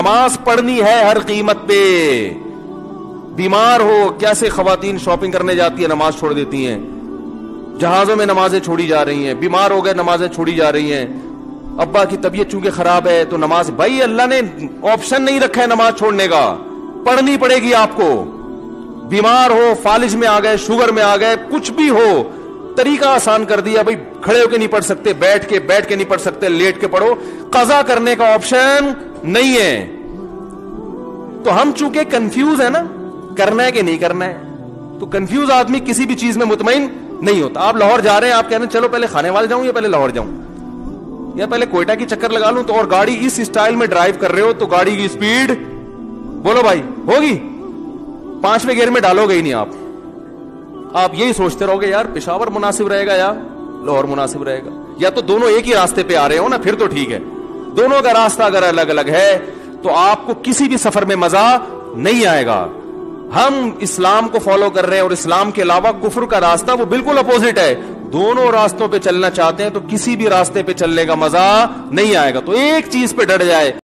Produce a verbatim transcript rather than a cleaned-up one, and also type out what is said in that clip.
نماز پڑھنی ہے ہر قیمت پہ. بیمار ہو, کیسے خواتین شاپنگ کرنے جاتی ہیں نماز چھوڑ دیتی ہیں, جہازوں میں نمازیں چھوڑی جا رہی ہیں, بیمار ہو گئے نمازیں چھوڑی جا رہی ہیں, ابا کی طبیعت چونکہ خراب ہے تو نماز, بھائی اللہ نے آپشن نہیں رکھا ہے نماز چھوڑنے کا, پڑھنی پڑے گی آپ کو. بیمار ہو, فالج میں آ گئے, شوگر میں آ گئے, کچھ بھی ہو, طریقہ آسان کر دیا, بھائی کھڑے ہو کے نہیں پڑھ سکتے, بیٹھ کے بیٹھ کے نہیں پڑھ سکتے, لیٹ کے پڑھو, قضا کرنے کا آپشن نہیں ہے. تو ہم چونکہ کنفیوز ہے نا, کرنا ہے کہ نہیں کرنا ہے, تو کنفیوز آدمی کسی بھی چیز میں مطمئن نہیں ہوتا. آپ لاہور جا رہے ہیں, آپ کہہ رہے ہیں چلو پہلے کھانے والے جاؤں یا پہلے لاہور جاؤں یا پہلے کوئٹہ کی چکر لگا لوں, تو اور گاڑی اس اسٹائل میں ڈرائیو کر رہے ہو تو گاڑی کی سپیڈ بولو بھائی ہوگی, پانچویں گیئر میں ڈالو گے ہی نہیں آپ. آپ یہی سوچتے رہو گے یار پشاور مناسب رہے گا یا لاہور مناسب رہے گا, یا تو دونوں ایک ہی راستے پہ آ رہے ہو نا, پھر تو ٹھیک ہے. دونوں کا راستہ اگر الگ الگ ہے تو آپ کو کسی بھی سفر میں مزہ نہیں آئے گا. ہم اسلام کو فالو کر رہے ہیں اور اسلام کے علاوہ کفر کا راستہ وہ بالکل اپوزٹ ہے. دونوں راستوں پہ چلنا چاہتے ہیں تو کسی بھی راستے پہ چلنے کا مزہ نہیں آئے گا. تو ایک چیز پہ ڈٹ جائے,